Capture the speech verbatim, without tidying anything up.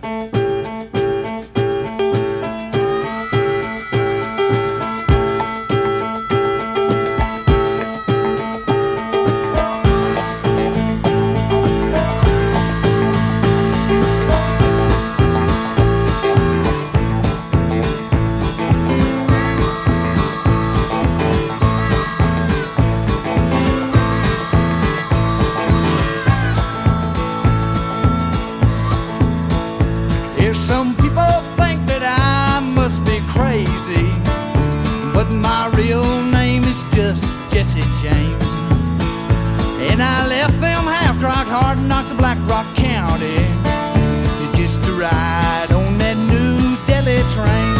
Some people think that I must be crazy, but my real name is just Jesse James. And I left them half-rocked hard knocks of Black Rock County just to ride on that New Delhi train.